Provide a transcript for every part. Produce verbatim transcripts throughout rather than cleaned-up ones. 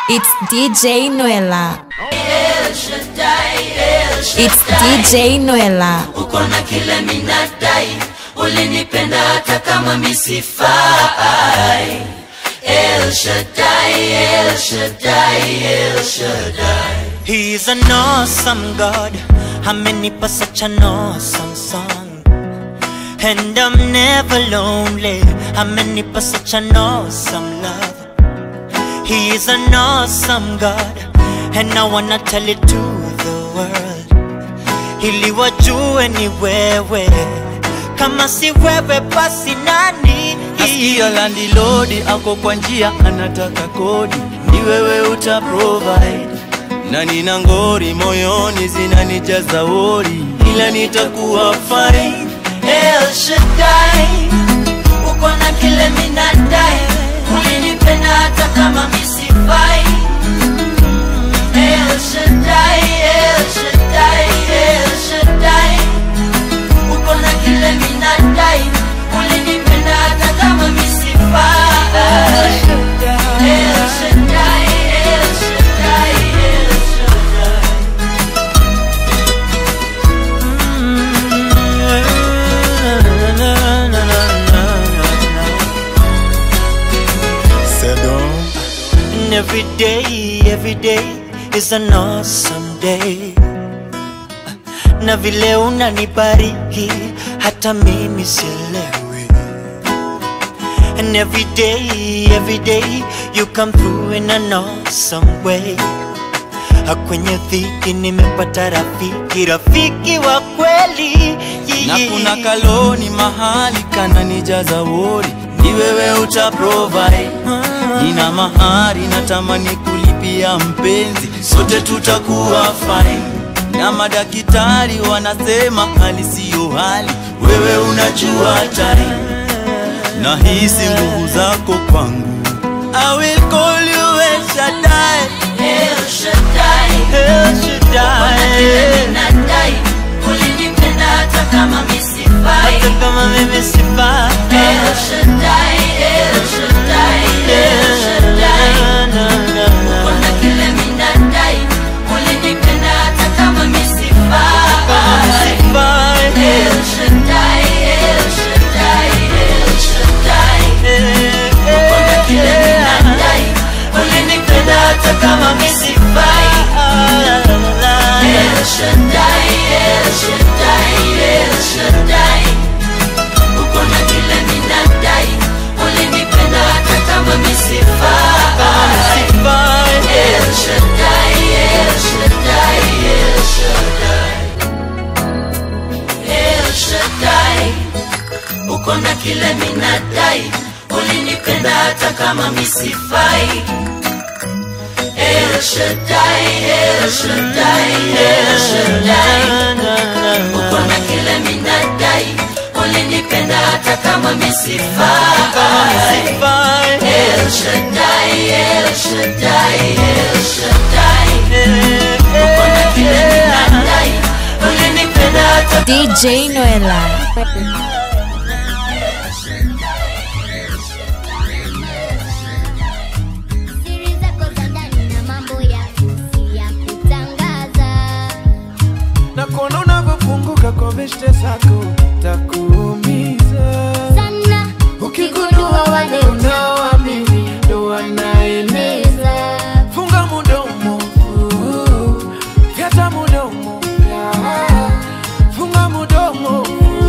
It's D J Noella. It's D J Noella. Uko na kile minadai, ulinipenda hata kama misifai. El Shaddai, El Shaddai, El Shaddai. He's an awesome God. Amenipa such an awesome song, and I'm never lonely. Amenipa such an awesome love. He is an awesome God, and I wanna tell it to the world. Ili wajue ni wewe, kama si wewe basi nani? Nasikia landlord ako kwa njia anataka kodi, ni wewe uta provide. Na nina ngori moyoni zinanijaza wori, ila nitakuwa fine. El Shaddai, uko na kile minadai, ulinipenda hata kama misifai. El Shaddai, El Shaddai, El Shaddai, uko na kile minadai, ulinipenda hata kama misifai. El Shaddai, El Shaddai, El Shaddai. And every day, every day is an awesome day. Na vile unanibariki hata mimi sielewi. And every day, every day you come through in an awesome way. Kwenye dhiki nimepata rafiki, rafiki wa kweli. Na kuna kaloni mahali kana nijaza wori, ni wewe uta provide. Nina mahari natamani kulipia mpenzi, sote tutakuwa fine. Na madaktari wanasema hali siyo hali, wewe unajua time. Na hisi nguvu zako kwangu, I will call you El Shaddai. El Shaddai, El Shaddai, minadai, ulinipenda hata kama misifai. hata kama mimi sifai. El Shaddai, El Shaddai, El Shaddai, uko na kile minadai, ulinipenda hata kama misifai. El Shaddai, El Shaddai, El Shaddai, uko na kile minadai, ulinipenda hata kama misifai. El Shaddai, El Shaddai, El Shaddai, uko na kile minadai, ulinipenda hata kama misifai. El Shaddai, El Shaddai, El Shaddai, El Shaddai, uko na kile minadai, ulinipenda hata kama misifai. El Shaddai, El Shaddai, El Shaddai, uko na kile minadai, ulinipenda hata kama misifai. El Shaddai, El Shaddai, El Shaddai, uko na kile minadai, ulinipenda hata D J Noella. Kwa beshte zako takuumiza sana. Ukigundua wale unaoamini ndo wanaeneza. Funga mudomo, fyata mudomo, funga mudomo,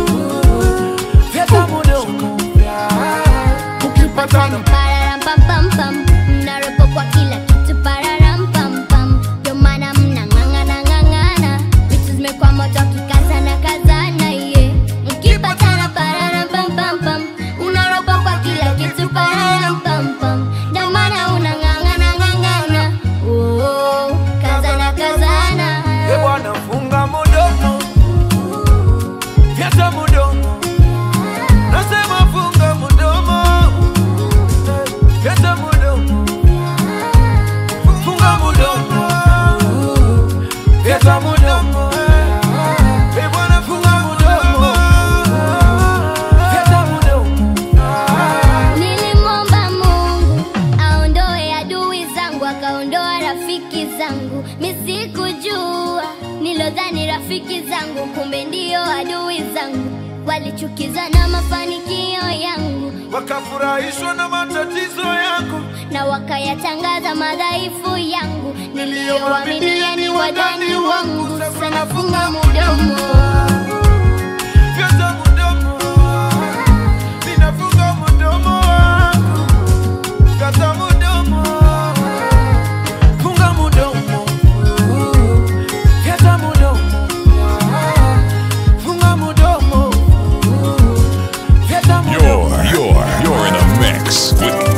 fyata mudomo. Ukipatana pararam pam pam pam, mnaropo kwa kila kitu pararam pam pam. Ndio maana mnang'ang'ana ng'ang'ana, vitu zimekuwa moto kikazana kazana ye. Mkipatana pararam pam pam pam, unaropo kwa kila kitu pararam pam pam. Ndio maana unang'ang'ana ng'ang'ana, oh kazana kazana. e bwana, funga mudomo, fyata mudomo. Nasema funga mudomo, fyata mudomo. rafiki zangu, misikujua. Nilodhani rafiki zangu, kumbe ndio adui zangu. Walichukizwa na mafanikio yangu, wakafurahishwa na matatizo yangu, na wakayatangaza madhaifu yangu. Niliyowaaminia ni wadani wangu, sasa nafunga mdomo. Fyata mdomo, ninafunga mdomo wangu. Fyata mdomo, funga mdomo. Fyata mdomo, funga mdomo. Fyata mdomo. You're, you're, you're in a mix with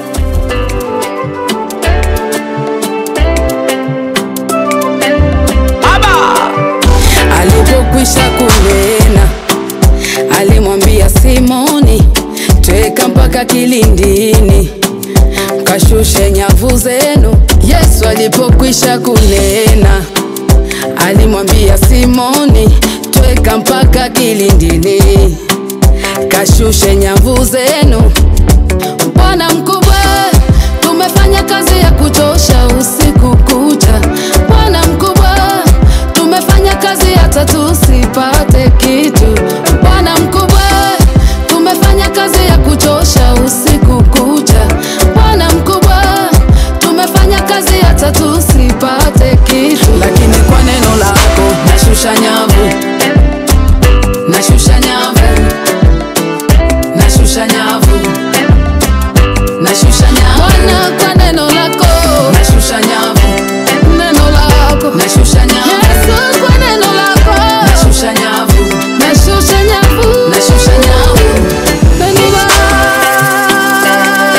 Alipokwisha kunena, alimwambia Simoni, tweka mpaka kilindini, kashushe nyavu zenu. Yesu alipokwisha kunena, alimwambia Simoni, tweka mpaka kilindini, kashushe nyavu zenu. Bwana mkubwa, tumefanya kazi ya kuchosha usiku kucha. Bwana mkubwa, tumefanya kazi hata tusipate kitu. Bwana mkubwa, tumefanya kazi ya kuchosha usiku kucha. Bwana mkubwa, tumefanya kazi hata tusipate kitu. Lakini kwa neno lako nashusha nyavu, nashusha nyavu, nashusha nyavu, nashusha nyavu. Bwana, kwa neno lako nashusha nyavu, neno lako nashusha nyavu. Yesu, kwa neno lako nashusha nyavu, nashusha nyavu, nashusha nyavu. Neno lako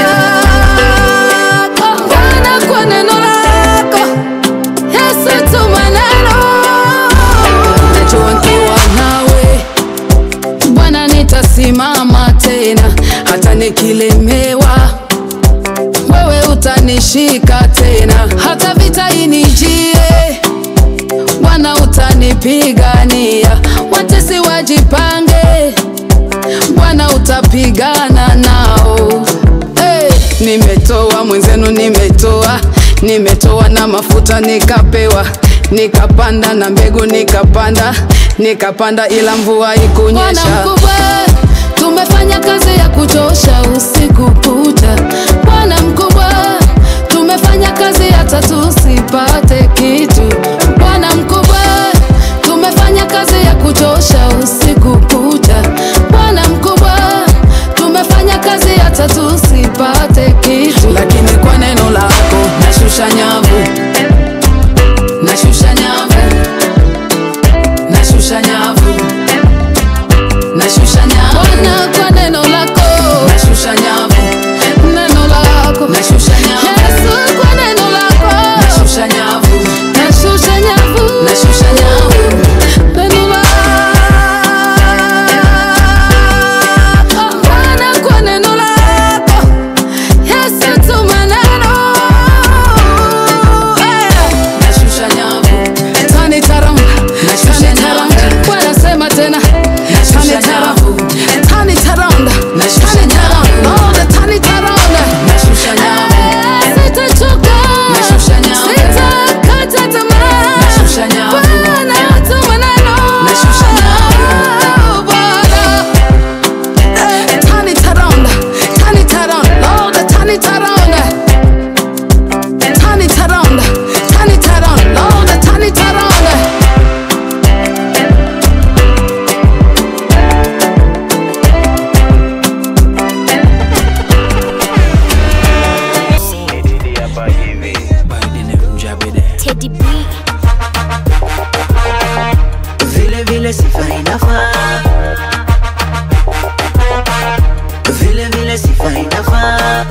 Bwana, kwa neno lako Yesu, tuma neno. Najua nikiwa nawe Bwana nitasimama tena, hata nikilemewa wewe utanishika tena. Hata vita inijie Bwana utanipigania. Watesi wajipange, Bwana utapigana nao. Hey, nimetoa mwenzenu, nimetoa nimetoa na mafuta nikapewa, nikapanda na mbegu nikapanda, nikapanda ila mvua ikunyesha. Bwana mkubwa, tumefanya kazi ya kuchosha usiku kucha. Bwana mkubwa, tumefanya kazi hata tusipate kitu. Bwana mkubwa, tumefanya kazi ya kuchosha usiku kucha. Bwana mkubwa, tumefanya kazi hata tusipate kitu. Lakini kwa neno lako nashusha nyavu, nashusha nyavu, nashusha nyavu, nashusha nyavu. Bwana, kwa neno lako nashusha nyavu, neno lako nashusha nyavu. Yesu, kwa neno lako nashusha nyavu, nashusha nyavu, nashusha nyavu. Neno lako Bwana, kwa neno lako Yesu, tuma neno. Nashusha nyavu, tani taramba, nashusha nyavu. Bwana sema tena, tani taramba, tani taramba, nashusha nyavu. Oh, the tani taramba, nashusha nyavu. Sitachoka, nashusha nyavu. Sitakata tamaa, nashusha nyavu. Bwana tuma neno, nashusha nyavu. Bwana, tani taramba, tani taramba. Oh, the tani taramba, tani taramba, tani taramba. Oh, the tani taramba. Teddy B. Vile vile sifa inafaa, vile vile sifa inafaa,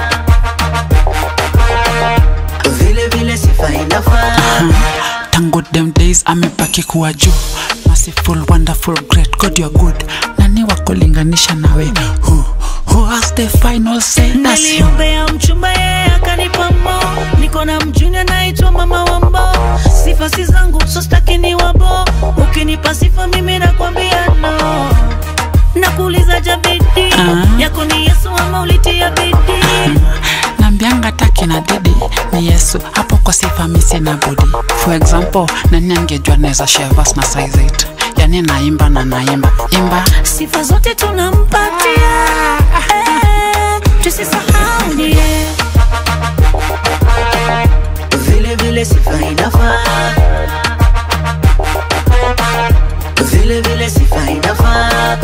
vile vile sifa inafaa. Tangu them days amebaki kuwa juu. Merciful, wonderful, great God you're good. Nani wakulinganisha nawe? Who, who has the final say? That's you. Niliombea mchumba yeye akanipa mo. Niko na mjuni naitwa mama wambo. Sifa si zangu so staki ni wabo. Ukinipa sifa mimi nakwambia no. Nakuuliza jabidi uh-huh. Yako ni Yesu ama ulitia bidii? Nambianga taki na didi ni Yesu. Hapo kwa sifa misi na body. For example, nani angejua neza share verse na size eight. Yani naimba na naimba imba, sifa zote tunampatia, eh, tusisahau ndiye. Vile vile sifa inafaa, vile vile sifa inafaa,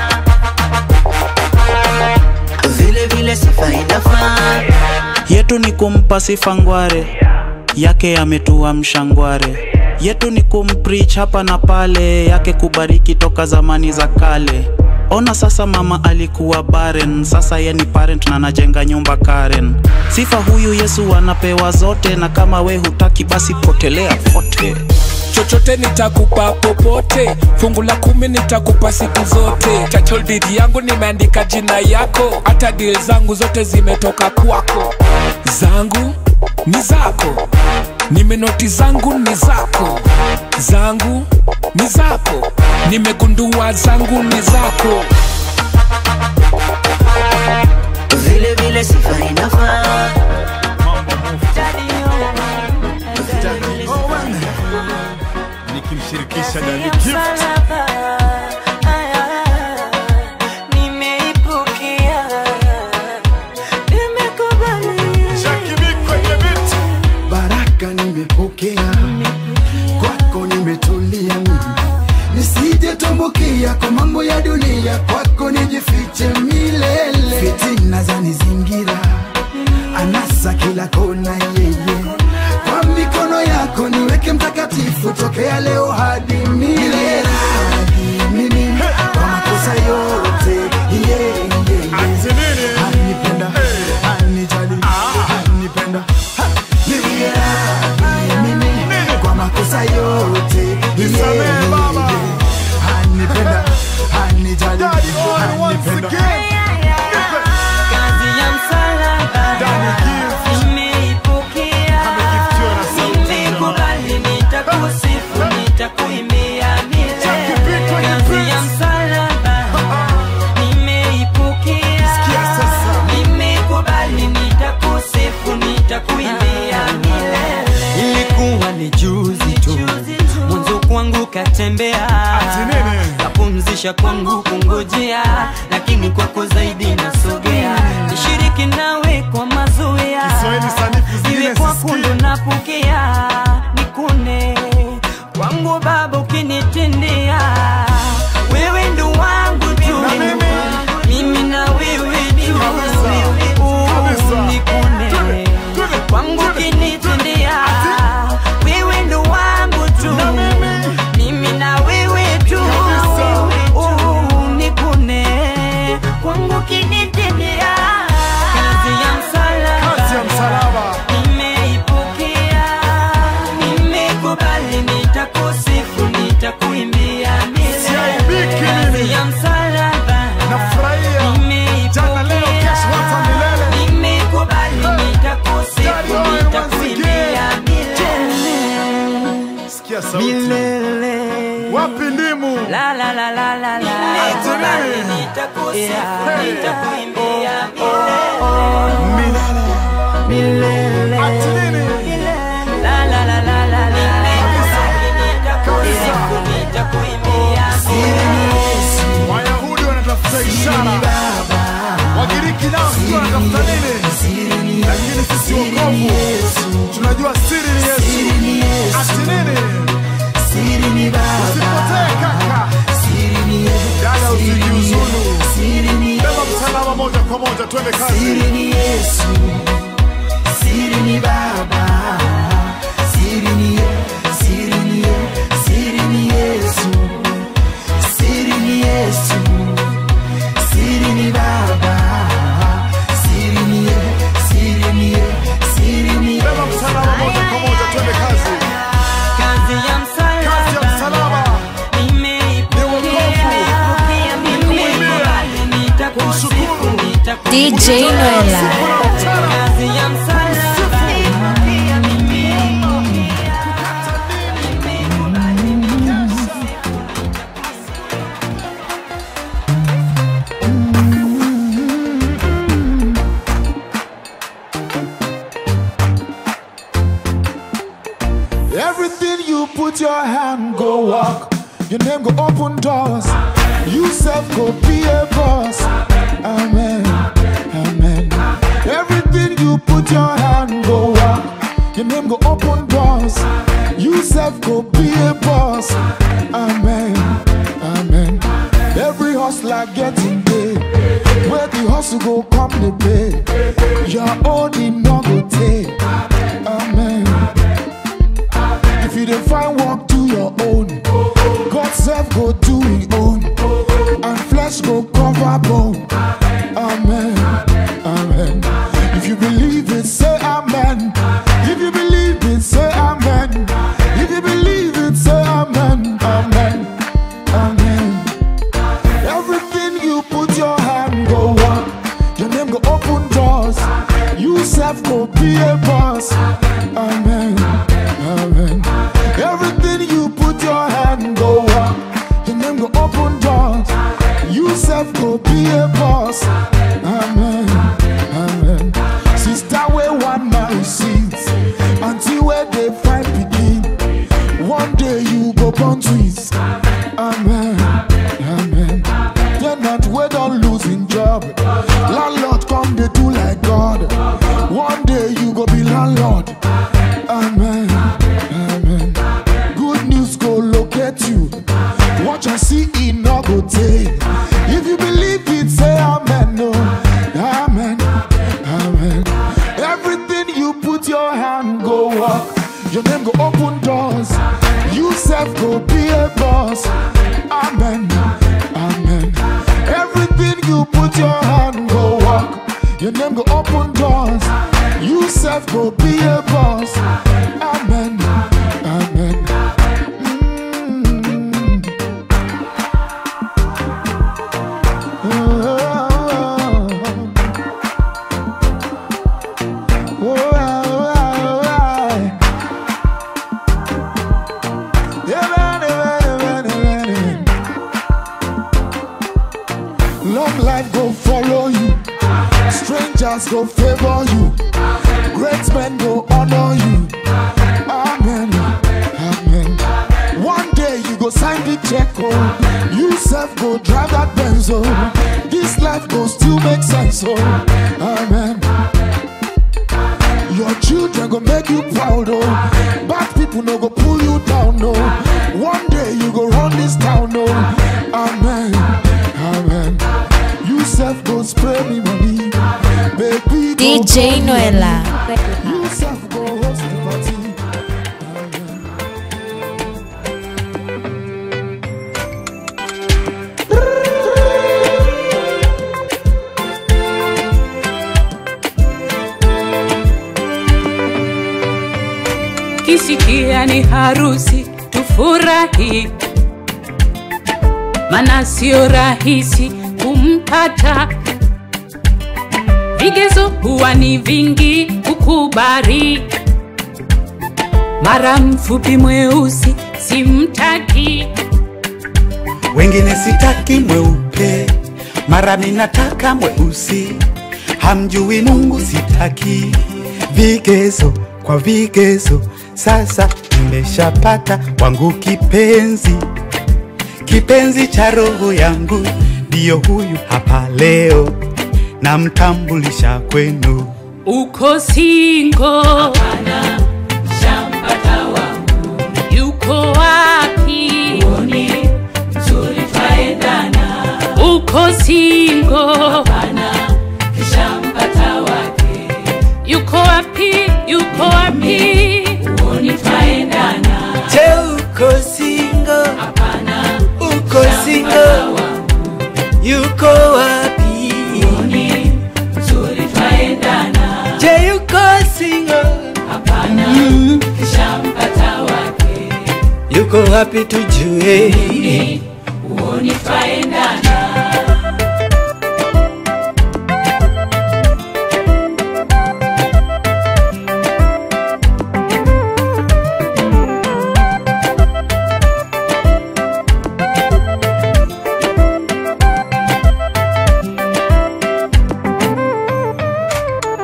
vile vile sifa inafaa. Yetu ni kumpa sifa ngware, yake ametua mshangware. Yetu ni kumpreach hapa na pale, yake kubariki toka zamani za kale. Ona sasa mama alikuwa barren, sasa ye ni parent na najenga nyumba Karen. Sifa huyu Yesu anapewa zote, na kama we hutaki basi potelea pote. Chochote nitakupa popote, fungu la kumi nitakupa siku zote. Title deed yangu nimeandika jina yako, hata deal zangu zote zimetoka kwako. Zangu ni zako, nimenoti zangu ni zako. Zangu ni zako, nimegundua zangu ni zako. Vile vile sifa inafaa, nikimshirikisha Dani Gift. Baraka nimepokea, kwako nimetulia mimi, nisije tumbukia kwa mambo ya dunia, kwako nijifiche milele. Fitina za nizingira, anasa kila kona yeye, kwa mikono yako niweke mtakatifu, tokea leo hadi milele. Hadi mimi kwa makosa yote, yeah, yeah, yeah. Anipenda, anijali, anipenda, mimi kwa makosa yote, yeah, yeah, yeah. Anipenda, anijali, anipenda. kazi ya msalaba nimeipokea, nimekubali, nitakusifu, nitakuimbia milele. Kazi ya msalaba nimeipokea, nimekubali, nitakusifu, nitakuimbia milele. Ilikuwa ni juzi tu, mwanzo kwangu katembea, kapumzisha kwangu kungojea, lakini kwako zaidi nasogea. Nishiriki nawe kwa mazoea, iwe kwako ndo napokea. Nikune kwangu Baba ukinitendea, wewe ndo wangu tu, mimi na wewe tu. Nikune kwangu ukinitendea, wewe ndo wangu tu, mimi na wewe tu. Nikune kwangu ukinitendea, kazi ya msalaba nimeipokea, nimekubali, nitakusifu, nitakuimbia milele. Kazi ya msalaba nimeipokea, nimekubali, nitakusifu, nitakuimbia milele. Sikia sauti. Wapi ndimu? La la la la la la. Nimekubali, nitakusifu, nitakuimbia milele. Milele. Ati nini? La la la la la la. Nimekubali, nitakusifu, nitakuimbia milele. Wayahudi wanatafuta ishara, Wagiriki nao sio wanatafuta nini? Lakini sisi wokovu tunajua siri ni Yesu. Ati nini? Usipotee kaka, dada usijiuzulu, beba msalaba moja kwa moja, twende kazi. Siri ni Yesu, siri ni Baba, siri ni siri ni siri ni Yesu, siri ni Yesu, siri ni Baba, siri ni siri ni siri ni. Beba msalaba moja kwa moja, twende kazi. Kazi ya msalaba nimeipokea, nimekubali, nitakusifu, nitakuimbia D J Noella. kazi ya msalaba you put your hand, go walk. Your name go open doors. You self go be a boss. Amen, amen. Everything you put your hand, go walk. Your name go open doors. You self go be a boss. Amen, amen. Every hustler getting paid. Where the hustle go come the pay. Your own in no go take. Amen. If you don't find work, do your own. God self go do his own. And flesh go cover bone. Amen, amen. If you believe it, say amen. If you believe it, say amen. If you believe it, say amen. Amen, amen. Everything you put your hand, go walk. Your name go open doors. You self go be a boss. Amen, amen. Everything you put your hand, go walk. Your name go open doors. You self go be a boss. Amen, amen. Sister where one man receives until where they find begin. One day you go born twins. Amen, amen. They're not we don't losing job. Landlord come they do like God. One day you go be landlord. Amen, amen. Good news go locate you. Watch and see it no go take. If you believe it, say amen. No, amen, amen. Everything you put your hand, go walk. Your name go open doors. You self go be a boss. Amen, amen. Everything you put your hand, go walk. Your name go open doors. You self go be a boss. Amen, amen. Mm. Oh, oh, oh, oh. Yeah, man, man, man, man. Long life go follow you. Strangers go favor you. Great men go honor you. Amen, amen. One day you go sign the check, oh. You self go drive that Benz, oh. This life go still make sense, oh. Amen. Your children go make you proud, oh. Bad people no go pull you down, no. One day you go run this town, no. Amen, amen. You self go spray me money. Baby, D J Noella. You self go host the party. Kisikia ni harusi tufurahi, mana sio rahisi kumpata. Vigezo huwa ni vingi kukubali. Mara mfupi mweusi simtaki. Wengine sitaki mweupe, mara minataka mweusi. Hamjui Mungu sitaki. Vigezo kwa vigezo, sasa nimeshapata wangu kipenzi. Kipenzi cha roho yangu, ndiyo huyu hapa leo. Namtambulisha kwenu. Uko single? Hapana, shampata wangu. Yuko wapi? Uoni, mzuri twaendana. Uko single? Hapana, shampata wake. Yuko wapi? Yuko wapi? Uoni twaendana. Je, uko single? Hapana, uko single? Yuko wapi? Je, yuko single? Hapana, mm. shampata wake. Yuko wapi tujue? Uoni, uoni twaendana.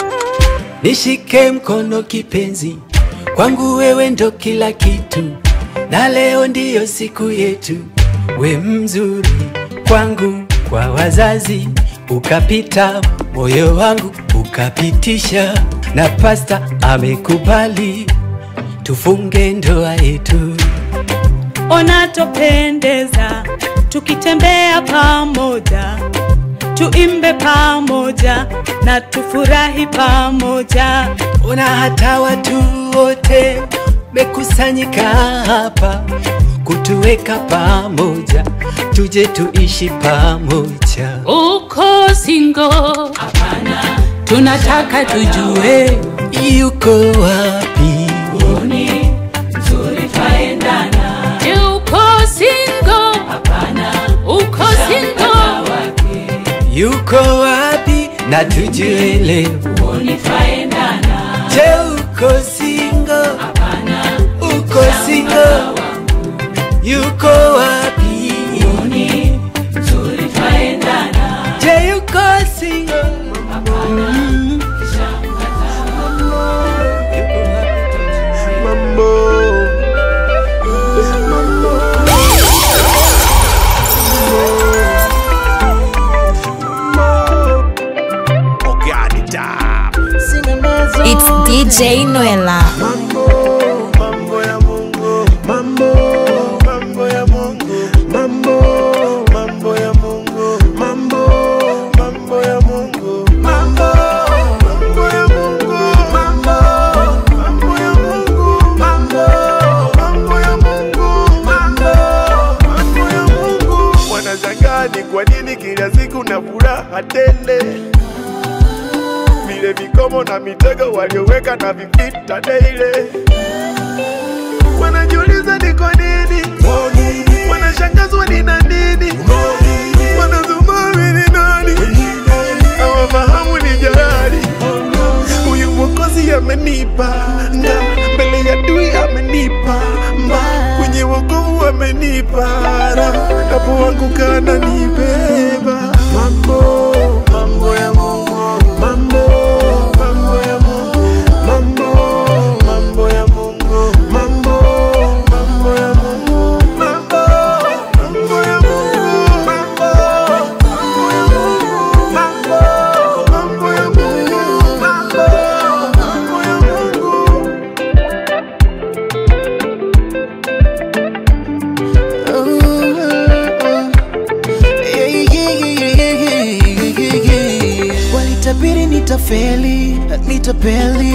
Nishike mkono kipenzi, kwangu wewe ndo kila kitu. na leo ndiyo siku yetu. We mzuri kwangu, kwa wazazi ukapita, moyo wangu ukapitisha, na pasta amekubali tufunge ndoa yetu. Ona tupendeza tukitembea pamoja, tuimbe pamoja na tufurahi pamoja. Ona hata watu wote mekusanyika hapa kutuweka pamoja, tuje tuishi pamoja. Uko single? Hapana, tunataka tujue yuko wapi. Uoni nzuri twaendana. Uko single? Hapana, uko single? Yuko wapi na tujue leo. Uoni twaendana. Je, uko single? Hapana, uko single? Yuko wapi? Uoni nzuri twaendana. Je, yuko single? Hapana, mm. It's D J Noella. Mambo, mambo ya Mungu, mambo, mambo ya Mungu, mambo, mambo ya Mungu, mambo, mambo ya Mungu, mambo, mambo ya Mungu, mambo, mambo ya Mungu, mambo, mambo ya Mungu, mambo, mambo ya Mungu. Wanashangaa ni kwa nini kila siku na furaha tele, vile vikomo na mitego walioweka na vipita daily. Wanajiuliza ni kwa nini, wanashangazwa ni na nini, wanazumami ni nani, hawafahamu ni jalali. Huyu Mwokozi amenipa nga, mbele ya adui amenipa mba, kwenye wokovu amenipa raha, hapo wangu kana nibeba. Mambo, mambo ya Mungu, mambo, mambo ya Mungu, mambo, mambo ya Mungu, mambo, mambo ya Mungu, mambo, mambo ya Mungu, mambo, mambo ya Mungu, mambo, mambo ya Mungu, mambo, mambo ya Mungu. Walitabiri nitafeli, nitapeli,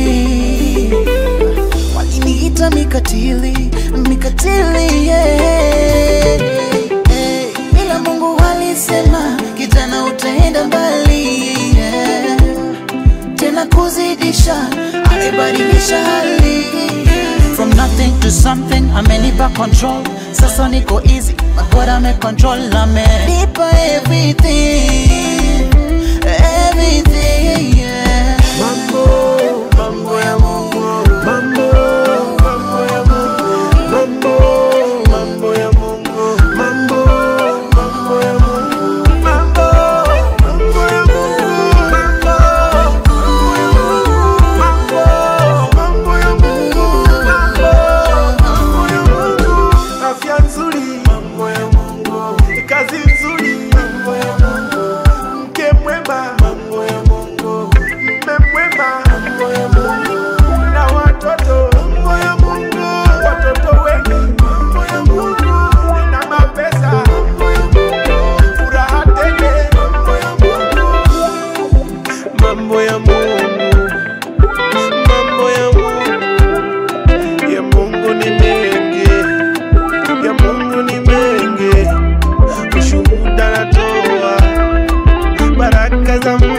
waliniita mikatili, mikatili, yeah. Hey, ila Mungu alisema kijana utaenda mbali, yeah. Tena kuzidisha, alibadilisha hali. From nothing to something, amenipa control. Sasa niko easy, but God ame control, amenipa everything, everything, yeah. Mambo, mambo ya Mungu, mambo, mambo ya Mungu, mambo, mambo ya Mungu, mambo, mambo ya Mungu, mambo, mambo ya Mungu, mambo, mambo ya Mungu, mambo, mambo ya Mungu, mambo, mambo ya Mungu. Afya nzuri, mambo ya Mungu, kazi nzuri, mambo ya Mungu, mke mwema, mambo ya Mungu, mme mwema, mambo ya Mungu, na watoto, mambo ya Mungu, watoto wengi, mambo ya Mungu, na mapesa, mambo ya Mungu, furaha tele, mambo ya Mungu, mambo ya Mungu, mambo ya Mungu, ya Mungu ni mengi, ya Mungu ni mengi, ushuhuda natoa, baraka za Mungu.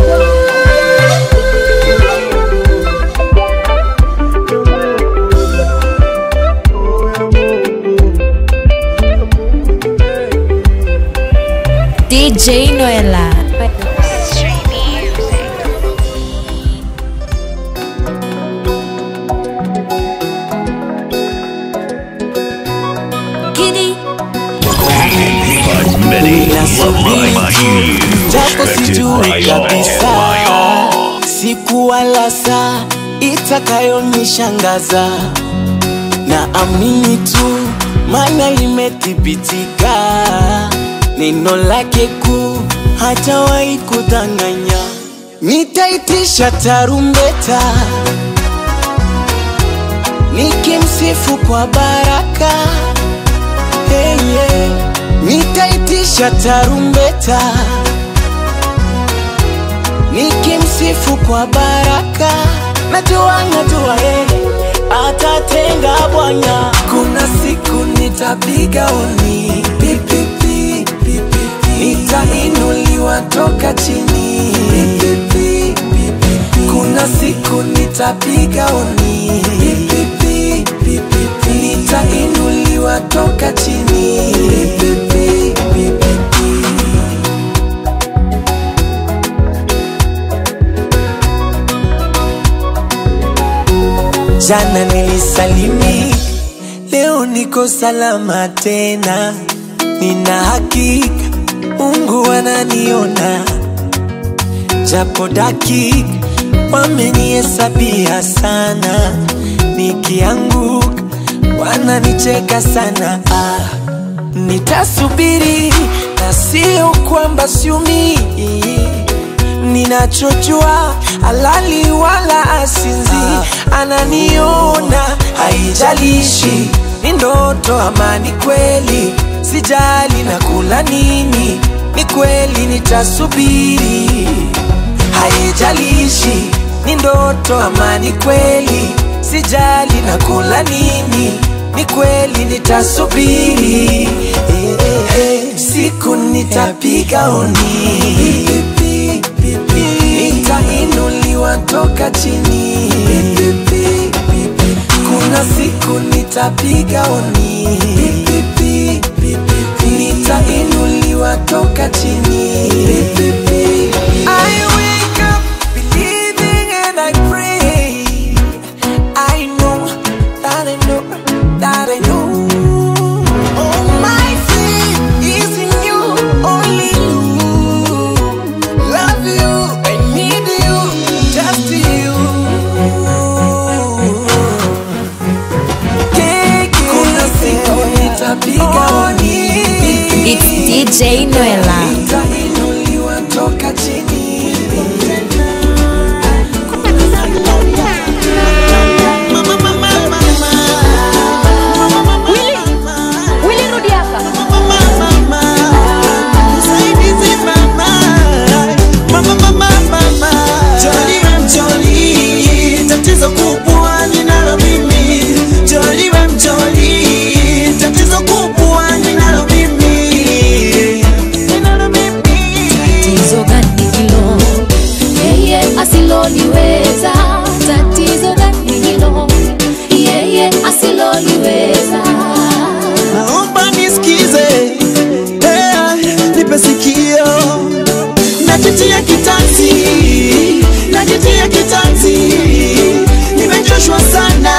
D J Noella. Giddy. But many love my you. Japo Respected sijui by all, kabisa by all. siku wala saa itakayonishangaza, na na amini tu, maana limethibitika. Neno lake kuu hatawahi kudanganya. Nitaitisha tarumbeta nikimsifu kwa baraka. Hey, yeah. Nitaitisha tarumbeta nikimsifu kwa baraka. Najua najua yeye atatenga Bwana. Kuna siku nitapiga honi, pipipi, pipipi. Nitainuliwa toka chini, pipipi, pipipi. Kuna siku nitapiga honi, pipipi, pipipi. Nitainuliwa toka chini, pipipi, pipipi. Jana nilisalimi, leo niko salama tena. Nina hakika Mungu ananiona, japo dakika wamenihesabia sana. Nikianguka wananicheka sana. Ah, nitasubiri na sio kwamba siumii. Ninachojua halali wala asinzi, ananiona haijalishi ni ndoto ama ni kweli. Sijali na kula nini, ni kweli nitasubiri. Haijalishi ni ndoto ama ni kweli. Sijali na kula nini, ni kweli nitasubiri. eh, eh, eh. Siku nitapiga honi, nitainuliwa toka chini, kuna siku nitapiga honi, nitainuliwa toka chini. I wake up believing and I pray. I know that I know that I know. Oh, my faith is in you, only you. Love you, I need you, just you. Kuna siku nitapiga honi. It's D J Noella. Nitainuliwa toka chini. Tatizo kubwa ninalo mimi, Jolly we mjoli. Tatizo kubwa ninalo mimi, ninalo mimi. Tatizo gani hilo yeye asiloliweza? Tatizo gani hilo yeye asiloliweza? Naomba nisikize, hey, nipe sikio. Najitia kitanzi, najitia kitanzi, nimechoshwa sana.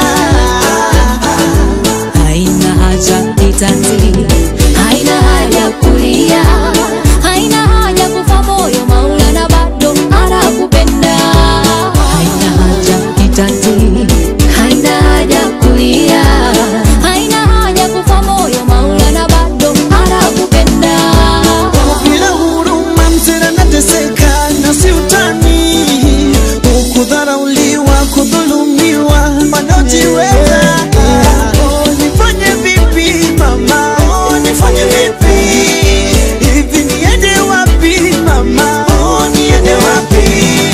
Haina haja kitanzi, haina haja kulia, haina haja kufa moyo, Maulana bado anakupenda. Haina haja kitanzi, haina haja kulia, haina haja kufa moyo, Maulana bado anakupenda. Bila huruma mzee nateseka na si utani, kudharauliwa, kudhulumiwa, wanaojiweza. Oh, nifanye vipi mama? Oh, nifanye vipi? Hivi niende wapi mama? Oh, niende wapi?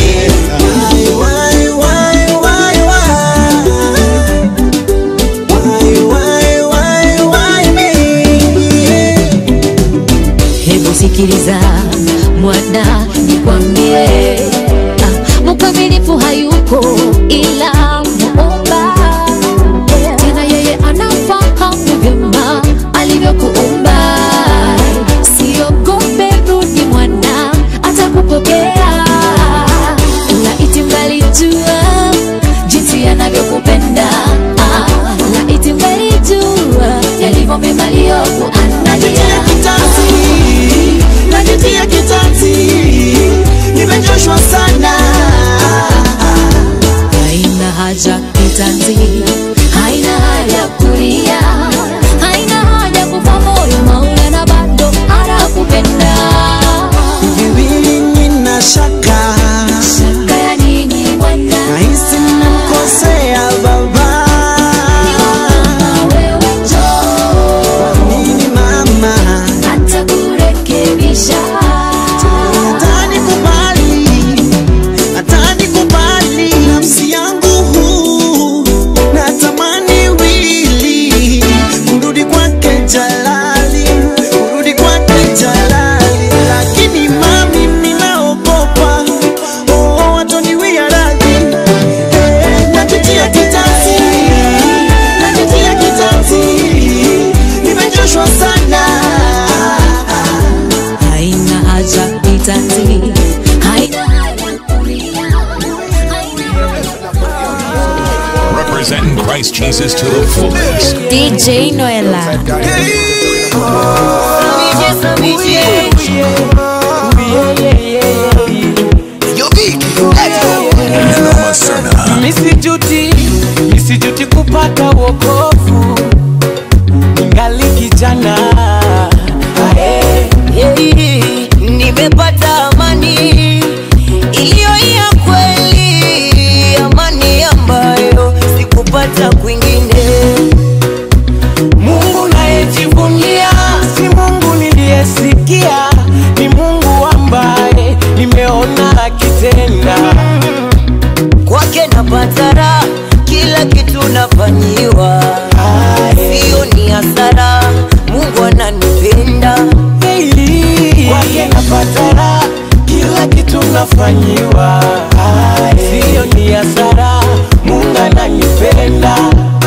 Why, why, why, why, why? Why, why, why, why me? Hebu sikiliza mwana nikwambie, ah, mkamilifu hayuko ila Muumba. Tena yeye anafahamu vyema alivyokuumba. Siogope, rudi mwana, atakupokea. Laiti mngalijua jinsi anavyokupenda, ah, laiti mngalijua yalivyo mema aliyokuandalia. Najitia kitanzi, nimechoshwa sana. Haina haja kitanzi, haina haja kulia. Representing Christ Jesus to the fullest. D J Noella. Misijuti, misijuti kupata wokovu ningali kijana. Ae, Hey, nimepata amani iliyo ya kweli, amani ambayo sikupata kwingine. Mungu nayejivunia si Mungu niliyesikia, ni Mungu ambaye nimeona akitenda. Kwake napata raha, kila kitu nafanyiwa, sio ni hasara. Mungu ananipenda. Kwake napata raha, kila kitu nafanyiwa, sio ni hasara. Mungu ananipenda.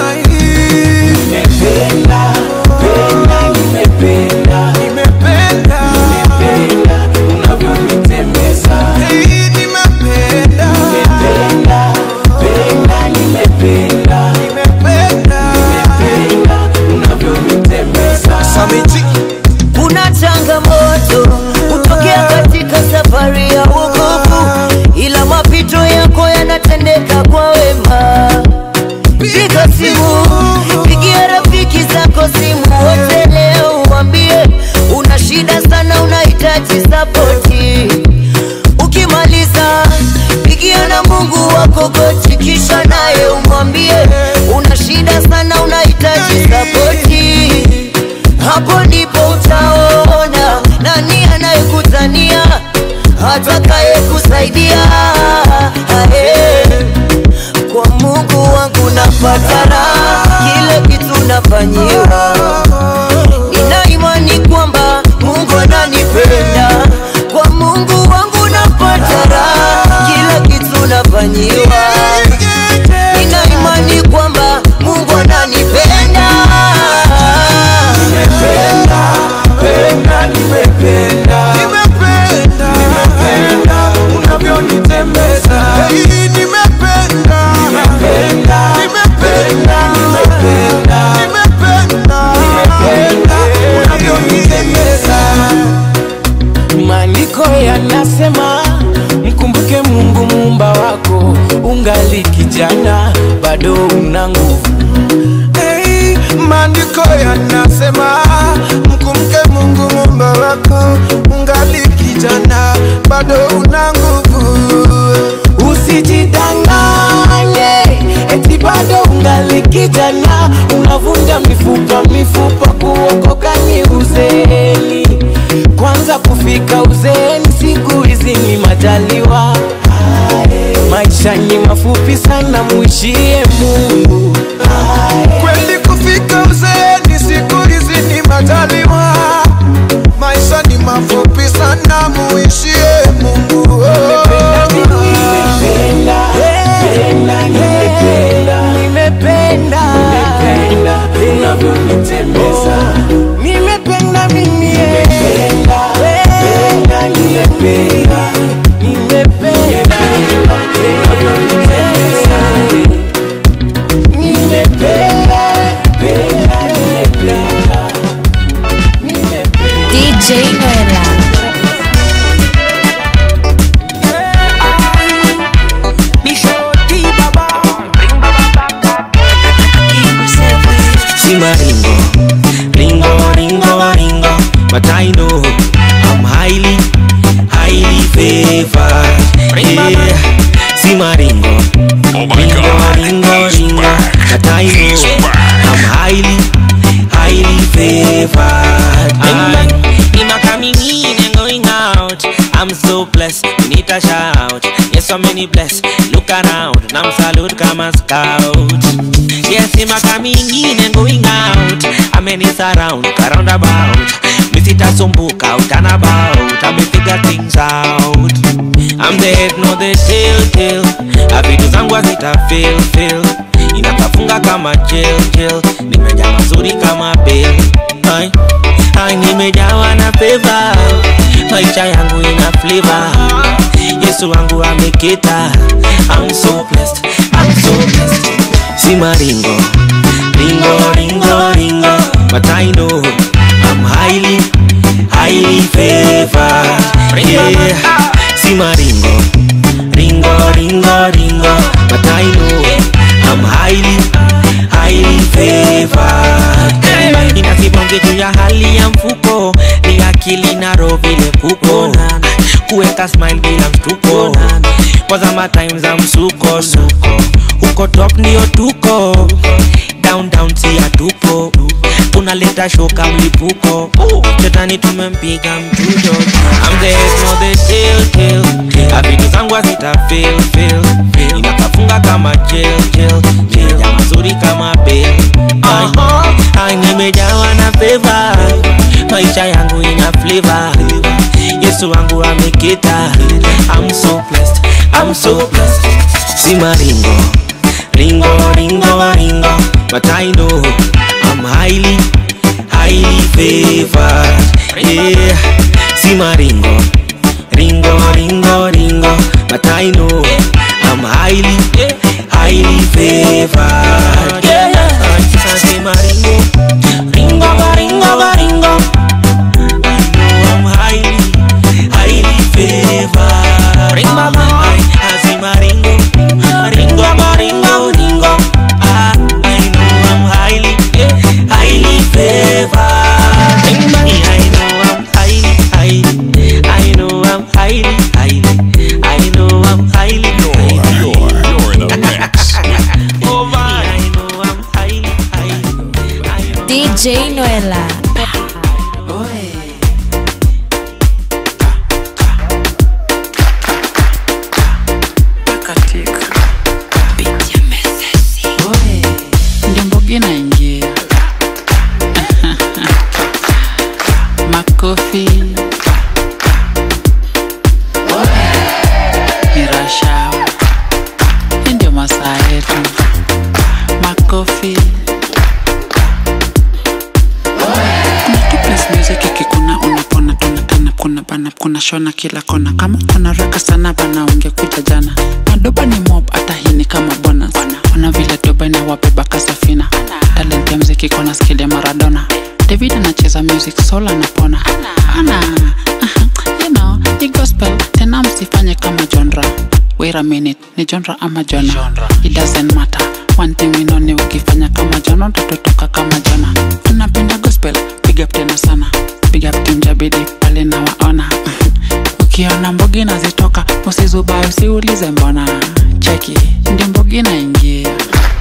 Nimependa, penda, nimependa, nimependa, nimependa unavyonitembeza. Nimependa, nimependa, penda, nimependa, nimependa, nimependa unavyonitembeza. Samiji. Kuna changamoto kutokea katika safari ya wokovu, ila mapito yako yanatendeka kwa wema. Piga simu, pigia rafiki zako simu wote leo, uambie una shida sana, unahitaji sapoti. Ukimaliza pigia na Mungu wako goti, kisha naye umwambie una shida sana, unahitaji sapoti. Hapo ndipo utaona nani anayekutania, atakaye kusaidia. Ae, kwa Mungu wangu napata raha, kile kitu nafanyiwa. Nina imani kwamba Mungu ananipenda. Kwa Mungu wangu napata raha, kila kitu nafanyiwa. Nina imani kwamba Mungu ananipenda. Nimependa, penda, nimependa, nimependa, nimependa unavyonitembeza. Nimependa, nimependa, nimependa, nimependa, nimependa, nimependa unavyonitembeza. Maandiko yanasema mkumbuke Mungu muumba wako, ungali kijana bado una nguvu. Hey, maandiko yanasema mkumbuke Mungu muumba wako, ungali kijana bado una nguvu. Usijidanganye eti bado ungali kijana, unavunja mifupa mifupa, kuokoka ni uzeeni. Kwanza kufika uzeeni siku hizi ni majaliwa. Maisha ni mafupi sana, muishie Mungu. Kweli kufika uzeeni siku hizi ni majaliwa. Maisha ni mafupi sana, muishie Mungu. Nimependa, nimependa, nimependa, nimependa, nimependa unavyonitembeza. Nimependa mimi, nimependa, penda, nimependa, nimependa unavyonitembeza. Nimependa, penda, nimependa, nimependa. D J Noella. Sima ringo, ringo, ringo, ringo, but I know I'm highly, highly favored. Yeah, Sima ringo, ringo, ringo, ringo, but I know I'm highly, highly favored. I'm coming in and going out. I'm so blessed, we need a shout. Yes, so many blessed. Look around, now salute, come and scout. Yes, him a coming in and going out. I mean it's around, around about. Me sit a some book out and about. I me figure things out. I'm the head, no the tail, tail. I be do zangu zita fail, fail. Inatafunga kama jail, jail. Nimeja mazuri kama bail. Ay, ay nimejawa na favor. Maisha yangu ina flavor. Yesu wangu amekita. I'm so blessed, I'm so blessed. Simaringo, ringo, ringo, ringo, but I know I'm highly, highly favored. Yeah, Simaringo, ringo, ringo, ringo, but I know I'm highly, highly favored. Inasibonge juu ya hali ya mfuko, ni akili na roho vile kuko, kuweka smile bila mstuko, kwanza matimes za msuko suko, uko top ndio tuko, down down si hatupo, unaleta shoka mlipuko, shetani tumempiga mchujo. I'm the head no the tail tail, habitu zangu hazita fail fail, inakafunga kama jail jail jail, ya mazuri kama bail. Ay, nimejawa na favor, maisha yangu ina flavor, Yesu wangu amekita. I'm so blessed, I'm so blessed. Simaringo, ringo, ringo, ringo, but I know I'm highly, highly favored. Yeah, Simaringo, ringo, ringo, ringo, but I know I'm highly, highly favored. Yeah, Simaringo, ringo, ringo, ringo, I'm highly, highly favored. Ring mama, I see my ringo, ringo, ringo, ringo. I, I know I'm highly, highly favored. Ring mama, I know I'm highly, highly, I know I'm highly, highly, I know I'm highly, You're, you're in the mix. Oh my, I know I'm highly, highly. D J Noella. Inaingia makofi mirasha, ndio masaa yetu. Makofi kuna tu place music ikikuna unapona tunatana, kuna bana kuna shona kila kona, kama kuna raka sana bana ungekuja jana. Madoba ni mob hata hii ni kama bonus, wana vile doba na wabeba kasafina. Talent ya mziki kona skill ya Maradona, David anacheza music soul anapona. Ana you know ni gospel tena, msifanye kama genre. Wait a minute, ni genre ama jona? It doesn't matter, one thing we know ni ukifanya kama jona utatotoka kama jona. Unapenda gospel, big up tena sana, big up team Jabidi pale na waona. Ukiona mbogi nazitoka usizubai, usiulize mbona, cheki ndio mbogi naingia.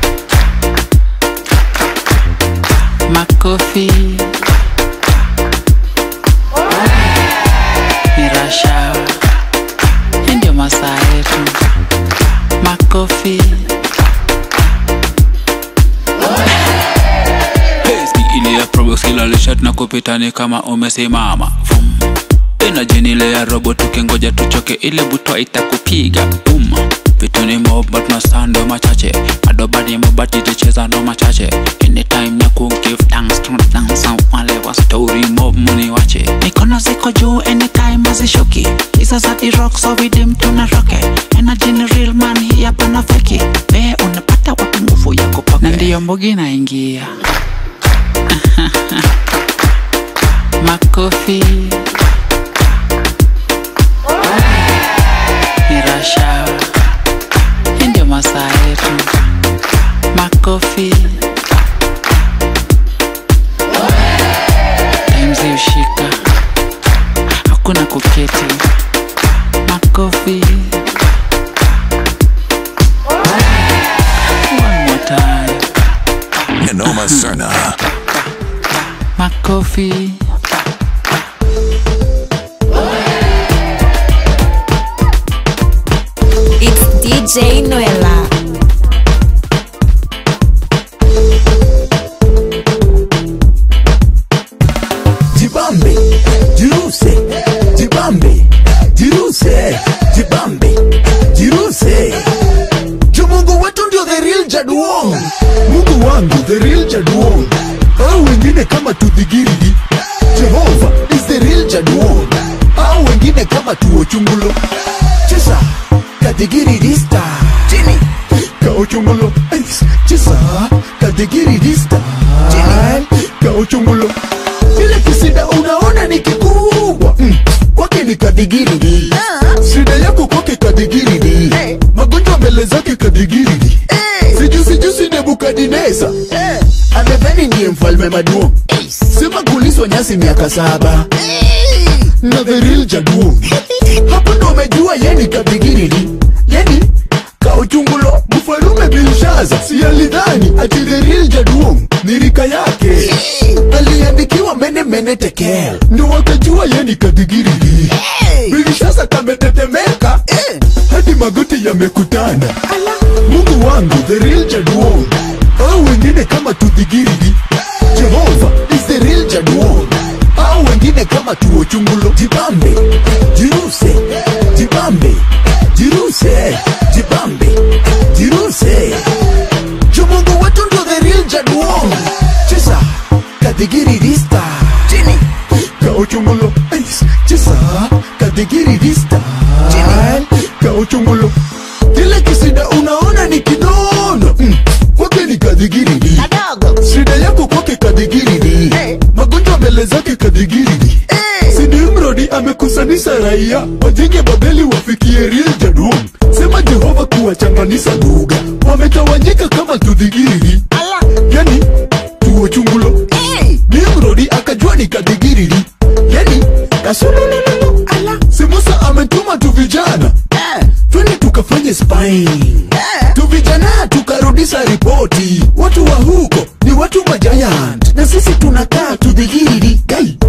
Makofi mirasha, ndio masaa yetu. Makofi ile ya probox kila lishat na kupitani kama umesimama. Energy ile ya robot tukingoja tuchoke, ile butwa itakupiga boom. Vitu ni mob but na stand machache, adoba ni mob but itacheza ndo machache. Anytime na ku give thanks to dance wale wa story mob muni wache. mikono ziko juu anytime azishuki, isa za the rock so with them tuna roke. Energy ni real man, hii hapa na feki. Wewe unapata wapi nguvu ya kupaka, na ndio mbogi naingia. Makofi mirasha, ndio masaa yetu. Makofi times ushika, hakuna kuketi. Makofi one more time. Nenoma Serna. Makofi It's D J Noella. Jibambe, jiruse, jibambe, jiruse, jibambe, jiruse. Jo Mungu wetu ndio the real Jaduong. Mungu wangu the real Jaduong. Hao wengine kama tudhigiridi. Jehova is the real Jaduong. Hao wengine kama tuochungulo. Chesa, kadigiridi star. Chini, Kauchungulo, ice, chisa, kadigiri dista. Kauchungulo, ile kisida unaona ni kikubwa. Mm. Kwake ni kadigiri di. Shida yako kwake kadigiri di. Magonjwa mbele zake kadigiri di. Siju siju si Nebukadneza. Amedhani ndiye mfalme maduo. Sema kuliswa nyasi miaka saba. Na the real jaduo. Hapo ndo umejua yeni kadigiri di. Yeni Kauchungulo, mfalume Binshaza. Si alidhani ati the real jaduo ni rika yake. Aliandikiwa mene mene tekel. Ndo wakajua yeni kadigiri di. Binshaza kametetemeka. Hadi magoti yamekutana. Mungu wangu the real jaduo. Au wengine kama tudigiri di. Jehovah is the real jaduo. Au wengine kama tuochungulo. Jibambe, jiruse, jibambe, jiruse, jibambe, jiruse. Jumungu wetu ndo the real jaduo. Chisa, kadigiri dista. Chini, kauchungulo. Ice, chisa, kadigiri dista. Chini, kauchungulo. Kile kisida unaona ni kinono. Mm. Kwake ni kadigiri di. Shida yako kwake kadigiri di. Magonjwa mbele zake kadigiri di. Sidi Mrodi amekusanisha raia wajenge Babeli wafikie real jaduo. Sema Jehova kuwachanganisha lugha. Wametawanyika kama tudigiri. Yani tuochungulo. Nimrodi akajua ni kadigiri di. Yani kasulululu. Si Musa ametuma tu vijana. Twende tukafanye spying. Tu vijana tukarudisha ripoti. Watu wa huko ni watu majayant. Na sisi tunakaa tudigiri. Gai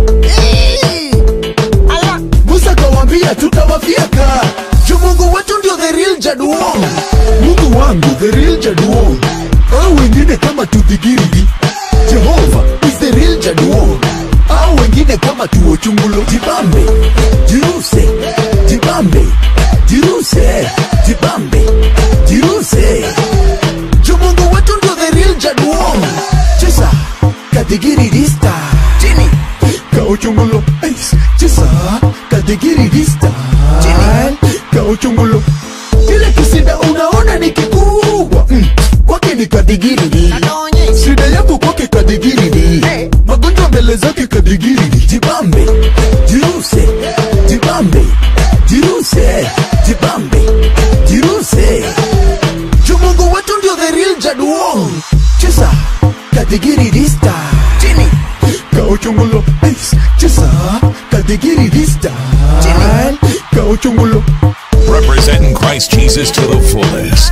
Musa kawambia tutawafyeka. Juu Mungu wetu ndio the real jaduo. Mungu wangu the real jaduo. Au wengine kama tudigiri. Jehovah is the real jaduo. Au wengine kama tuochungulo. Jibambe, jiruse, jibambe, jiruse, jibambe, jiruse. Juu Mungu wetu ndio the real jaduo. Chisa, kadigiri dista. Chini, kauchungulo. Ice, chisa, kadigiri dista. Chini, kauchungulo. Kile kisida unaona ni kikubwa. Mm. Kwake ni kadigiri di. Shida yako kwake kadigiri di. Magonjwa mbele zake kadigiri di. Jibambe, jiruse, jibambe, jiruse, jibambe, jiruse. Juu Mungu wetu ndio the real jaduo. Chisa, kadigiri dista. Chini, kauchungulo. Ice, chisa, kadigiri dista. Chini, kauchungulo. Representing Christ Jesus to the fullest.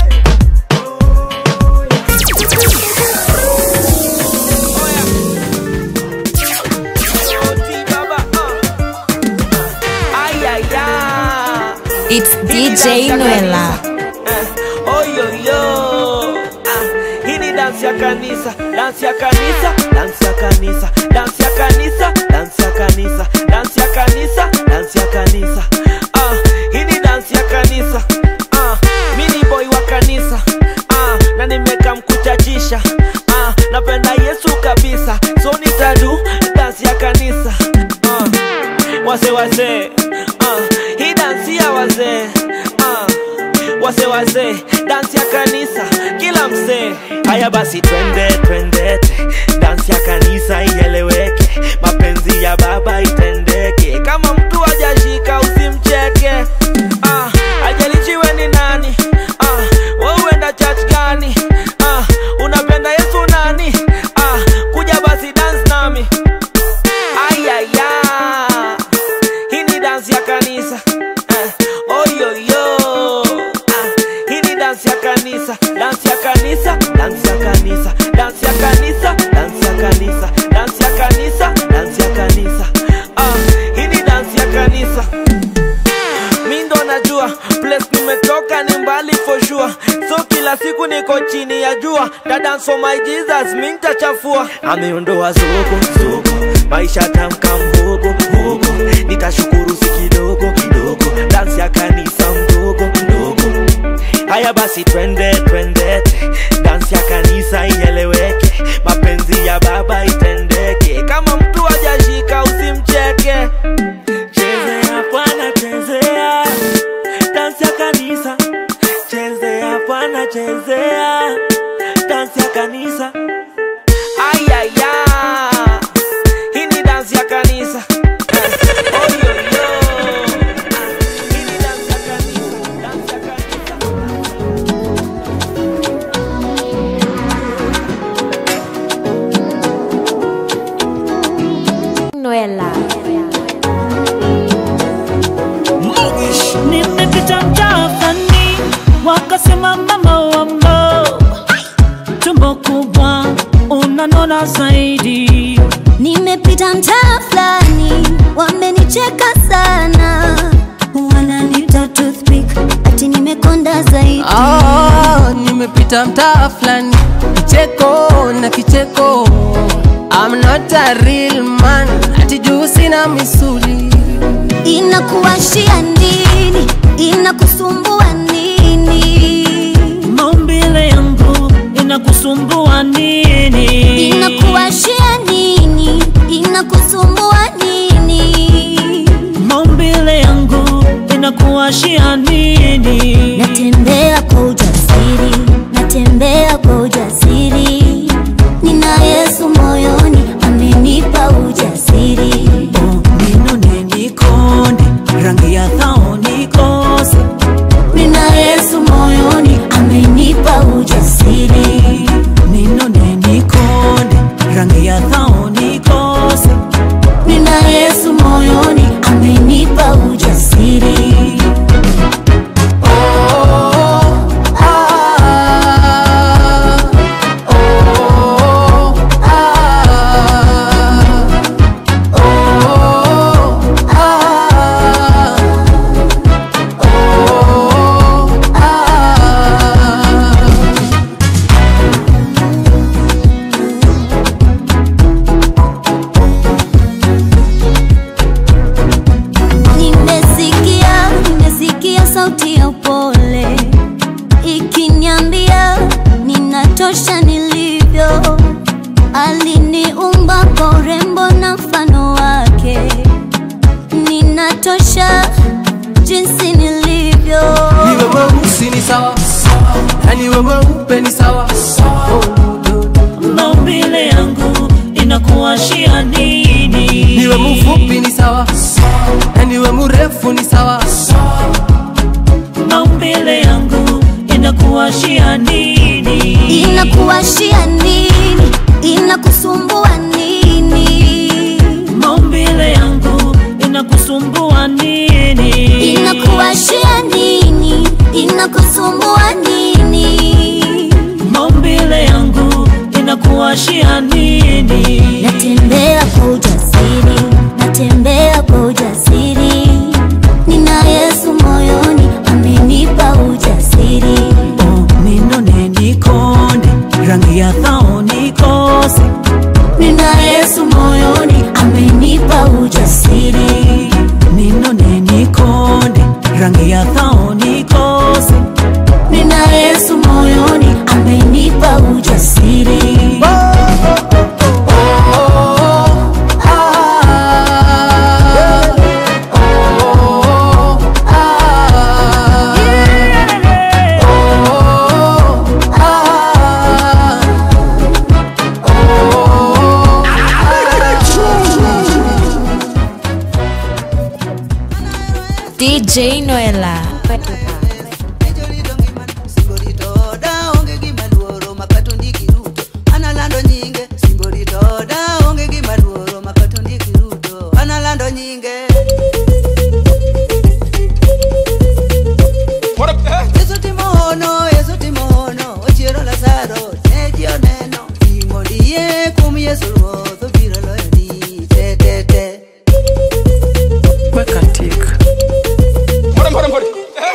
It's D J Noella. Oh yo yo. Ah, hii ni dance ya kanisa, dance ya kanisa, dance ya kanisa, dance ya kanisa, dance ya kanisa, dance ya kanisa, dance ya kanisa. Ah, hii ni dance ya kanisa. Ah, mimi boy wa kanisa. Ah, na nimeka mkuchachisha. Ah, napenda Yesu kabisa. So nitadu dance ya kanisa. Ah, wase wase. Ah, hii dance ya wazee. Ah, wase wase, dance ya kanisa, kila msee. Haya basi twende twende, dance ya kanisa ieleweke, mapenzi ya baba itendeke. Kama mtu hajashika usimcheke. Ah, ajalichiwe ni nani. Ah, wewe uenda church gani. Ah, unapenda Yesu nani. Ah, kuja basi dance nami. Ayaya, hii ni dance ya kanisa. Oh yo yo. Ah, hii ni dance ya kanisa, dance ya kanisa, dance ya kanisa, dance ya kanisa, dance ya kanisa, dance ya kanisa, dance ya kanisa. Ah, hii ni dance ya kanisa. Mimi ndo najua place nimetoka ni mbali for sure. So kila siku niko chini ya jua. Da dance for my Jesus, mimi nitachafua. Ameondoa zogo zogo, maisha tamka mhogo mhogo. Nitashukuru si kidogo kidogo, dance ya kanisa mdogo mdogo. Haya basi twende twende, dance ya kanisa ieleweke, mapenzi ya baba itendeke. Kama mtu hajashika usimcheke. Chezea Bwana chezea, dance ya kanisa. Chezea Bwana chezea, dance ya kanisa. Ay ay ay, hii ni dance ya kanisa. Oh yo yo, hii ni dance ya kanisa, dance ya kanisa. Noela. Nimepita mtaani wakasema mama wambo, tumbo kubwa unanona zaidi. Nimepita mtaa fulani wamenicheka sana, wananiita toothpick ati nimekonda zaidi. Oh, nimepita mtaa fulani kicheko na kicheko, I'm not a real man ati juu sina misuli. Inakuwashia nini? Inakusumbua nini? Maumbile yangu inakusumbua nini? Inakuwashia nini? Inakusumbua nini? Maumbile yangu inakuwashia nini? Natembea kwa ujasiri, natembea kwa ujasiri. Nina Yesu moyoni, amenipa ujasiri. Rangi ya thao nikose, nina Yesu moyoni, amenipa ujasiri. Ninone nikonde, rangi ya thao nikose, nina Yesu moyoni, amenipa ujasiri. Sauti ya upole ikiniambia ninatosha nilivyo. Aliniumba kwa urembo na mfano wake, ninatosha jinsi nilivyo. Niwe mweusi ni sawa, na niwe mweupe ni sawa. Maumbile yangu inakuwashia nini? Niwe mfupi ni sawa, na niwe mrefu ni sawa. Maumbile yangu inakuwashia nini? Inakuwashia nini? Inakusumbua nini? Maumbile yangu inakusumbua nini? Inakuwashia nini? Inakusumbua nini? Maumbile yangu inakuwashia nini? Natembea kwa ujasiri, natembea kwa ujasiri. Nina Yesu moyoni, amenipa ujasiri. Oh, ninone nikonde, rangi ya thao nikose, nina Yesu moyoni, amenipa ujasiri. Ninone nikonde, rangi ya thao nikose, nina Yesu moyoni, amenipa ujasiri. D J Noela. Analando nyinge, simbolito da onge gimaduoro makato ndikiruto. Analando nyinge. Yesu timono, Yesu timono, ochiero Lazaro, neji oneno. Imo diye kum Yesu ruodho biro loyo ni te te te. Weka tik. Mbona mbona mbona.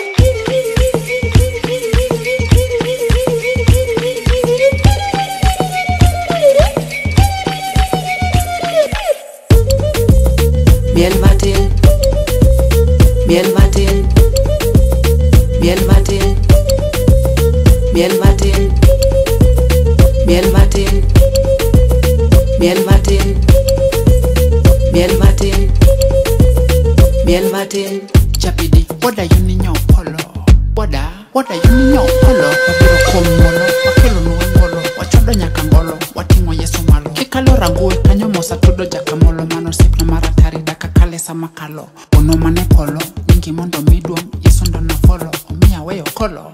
Miel Martin, Miel Martin, Miel Martin, Miel Martin, Miel Martin, Miel Martin, Miel Martin, Miel Martin. Chapidi, what are you in your polo? What are Wada yunyo kolo wabiro komolo wakelo nuwangolo wachodo nyaka ngolo watingo yeso malo kikalo rangul kanyo mosa todo jakamolo mano sipna maratari daka kale sama kalo ono mane polo nyingi mondo midwom yeso ndo na folo omiya weyo kolo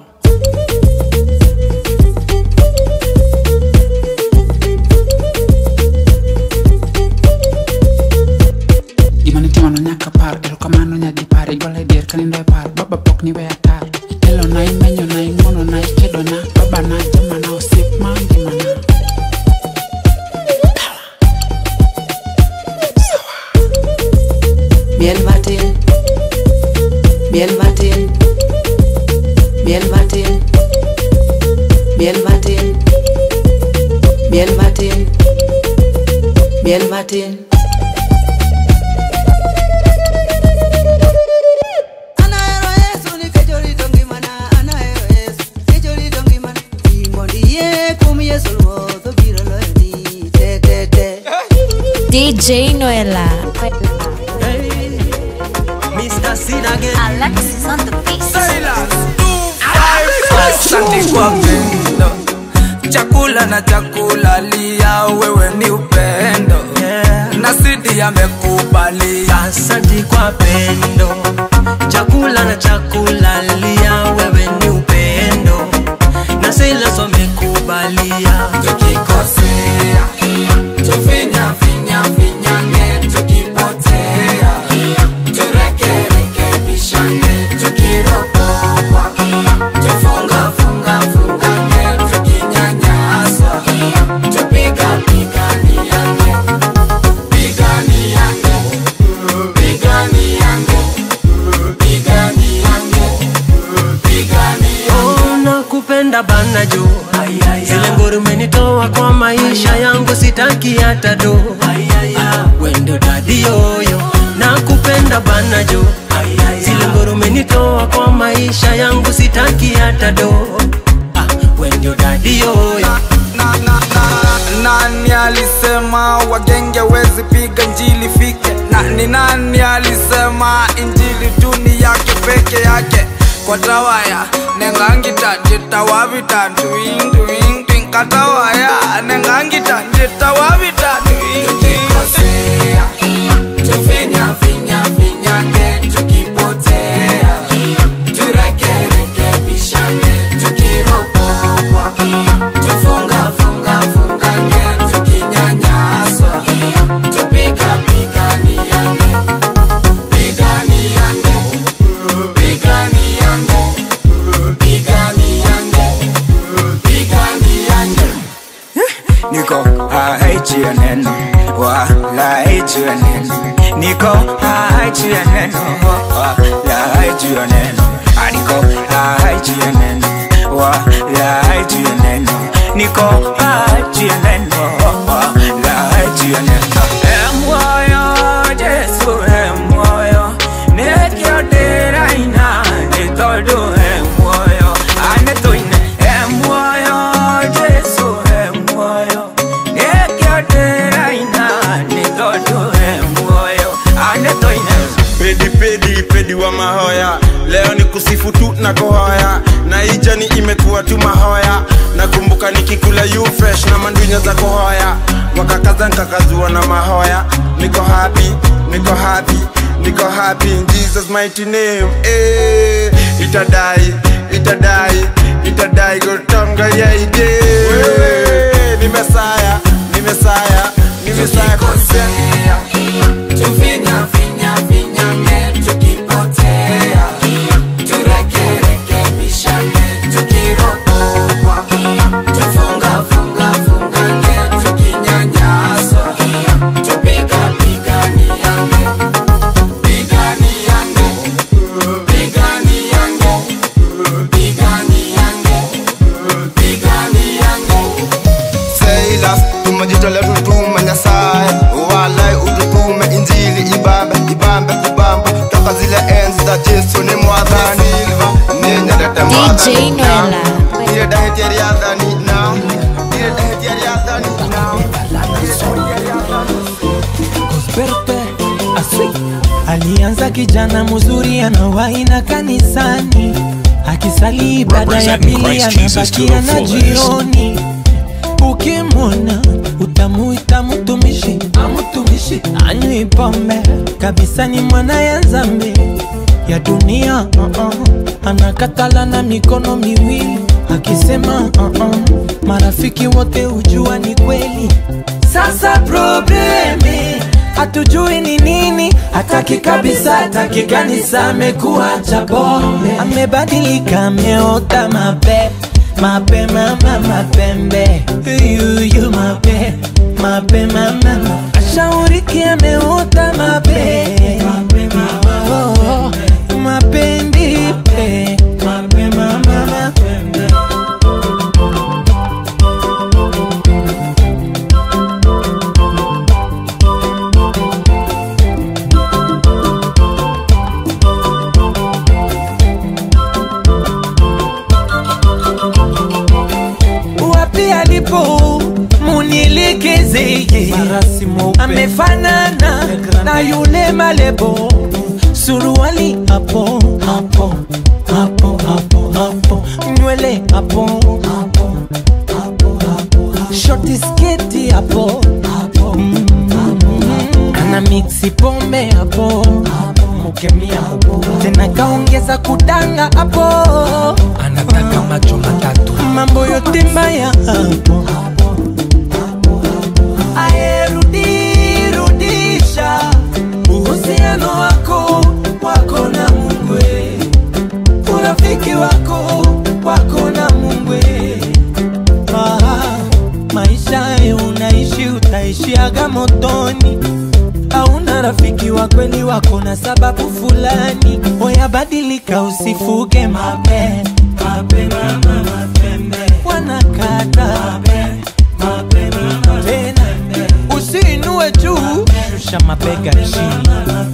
Gimane timano nyaka par erokamano nyadi par igole dier kanindo e par baba pok ni we atar itelo na imenyo na ingono na ikedo na baba na jama na osip ma ngimana Miel Martin, Miel Martin, Miel Martin, Miel Martin, Miel Martin, Miel Martin. D J Noella. Mister Sinage Alexis on the beat. Asante kwa pendo, chakula na chakula lia, wewe ni upendo, yeah. Na Sidi amekubalia. Asante kwa pendo, chakula na chakula lia, wewe ni upendo, na Silas amekubalia. Tukikosea tufinya finya finya nge, tukipotea turekereke bishane, tukiropoa tufunga funga funga nge, tukinyanyaswa tupiga pigani yange, pigani yange, pigani yange, pigani yange, pigani yange. Oh, nakupenda bana jo, zile ngoro umenitoa kwa maisha yangu, sitaki hata do. Wendo dadi yoyo, nakupenda bana jo, zile ngoro umenitoa kwa maisha yangu, sitaki hata do. Wendo dadi yoyo. Nani alisema wagenge wezi piga njili fike? Nani nani alisema injili tuni yake peke yake? Kwa tawaya nengangita jita wabita tuing tuing tuing katawaya nengangita jita wabita tuing tukikosea tufinya finya finya nge, tukipotea turekereke bishane, tukiropoa tufunga funga funga nge, tukinyanyaswa tupiga pigani yange, pigani yange, pigani yange, pigani yange, pigani yange. Niko haichi ya neno wala haichi ya neno, Niko haichi ya neno wala haichi ya neno, Niko haichi ya neno wala haichi ya neno, Niko haichi ya neno wala haichi ya neno. Emoyo Jesu emoyo nekyo dera ina nitodo emoyo anetoine emoyo Jesu emoyo nekyo dera ina nitodo emoyo anetoine. Pedi pedi pedi wa mahoya, leo ni kusifu tu na kuhoya, na ijani imekuwa tu mahoya. Nakumbuka nikikula you fresh na mandunya za kuhoya, wakakaza nkakazua na mahoya. Niko happy, niko happy, niko happy in Jesus mighty name. Eh, itadai, itadai, itadai gotonga ya ide. Wewe ni Messiah, ni Messiah, ni Messiah kosea. Tufinya finya finya nge, tukipotea turekereke bishane, tukiropoa tufunga funga funga nge, tukinyanyaswa tupiga pigani yange, pigani yange, pigani yange, pigani yange, pigani yange. Silas, tumejitolea tutume Nyasaye, walai ututume injili ibambe, ibambe kubamba, toka zile enzi za Yesu ni mwadhani. Nenyelete mwadhani. D J Noella. Ile dahetiari ya dhani now, ile dahetiari ya dhani now. Alianza kijana mzuri anawaina kanisani, akisali baada ya Representing pili Christ Jesus to the anabakia na fullest. jioni. Ukimwona utamuita mtumishi, amutumishi anywi pombe kabisa, ni mwana ya zambi ya dunia. uh -uh. Anakatala na mikono miwili akisema uh -uh. Marafiki wote ujua ni kweli. Sasa problemi hatujui ni nini, hataki kabisa, hataki kanisa, amekuacha pombe, amebadilika, ameota mape mape mama mapembe yuyu mape mape mama ashauriki, ameota mape mape mama oh, mapendi pe mape mama mapembe. Alipo munilikeze amefanana na yule malebo, suruali hapo hapo hapo hapo hapo, nywele hapo hapo hapo hapo, shoti sketi hapo hapo, mm -hmm. Ana mixi pombe hapo mukemia hapo, tena kaongeza kudanga hapo, anataka macho matatu, mambo yote mbaya hapo. Aerudi rudisha uhusiano wako wako na Mungu, urafiki wako wako na Mungu. Ah, maisha unaishi utaishiaga motoni, hauna rafiki wa kweli, wako na sababu fulani. Oya badilika, usifuge mape mape mama mapembe, wanakata mape mape mama tena, usiinue juu, shusha mabega chini.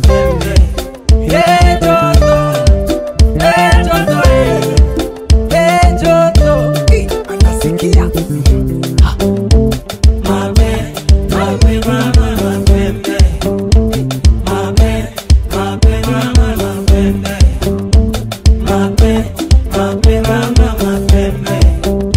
Hey Joto, hey Joto, hey Joto, anasikia mape mape mama mapembe, mape mape mama mapembe, mape mape mama mapembe.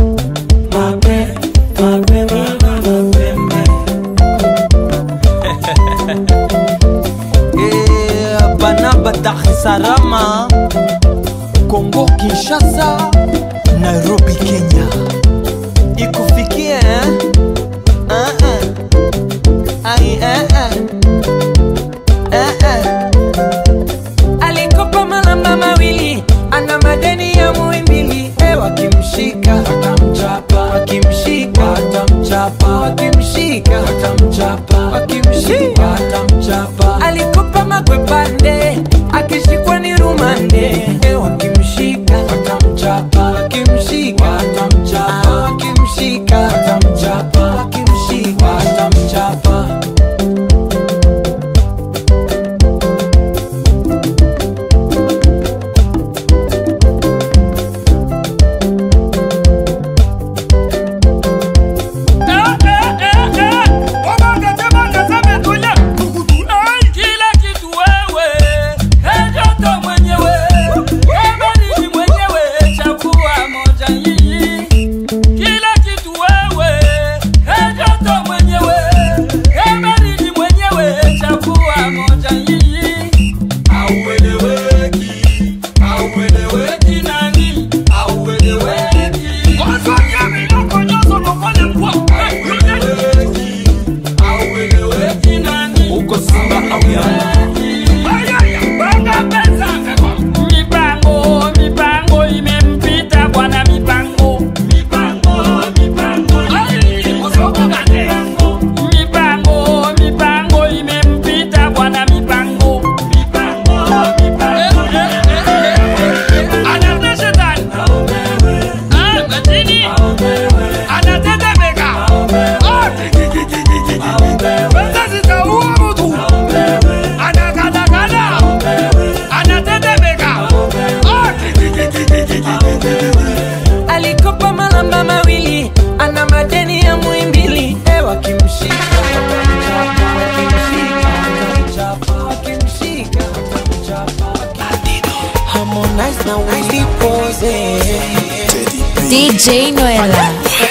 J Noella.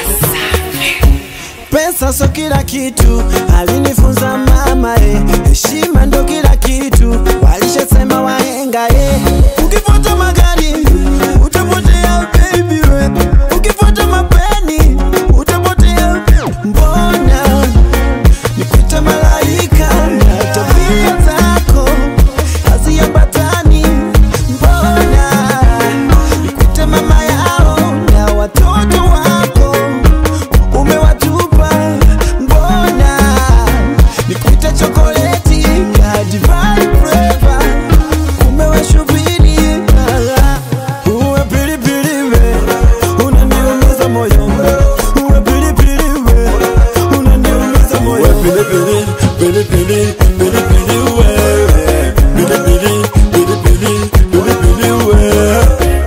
Pesa so kila kitu, alinifunza mama eh. Heshima ndo kila kitu, walishasema wahenga eh. Ukifuata magari utapotea baby we, ukifuata mapeni utapotea. Mbona nikuita malaika na tabia zako haziambatani? Mbona nikuita mama yao na watoto wako umewatupa? Mbona nikuita chokoleti ya divine flavor umewashubiri? Uwe pilipili we, unaniumiza moyo. Uwe pilipili we, unaniumiza moyo. Uwe pilipili, pilipili, pilipili we. Pilipili, pilipili, pilipili we.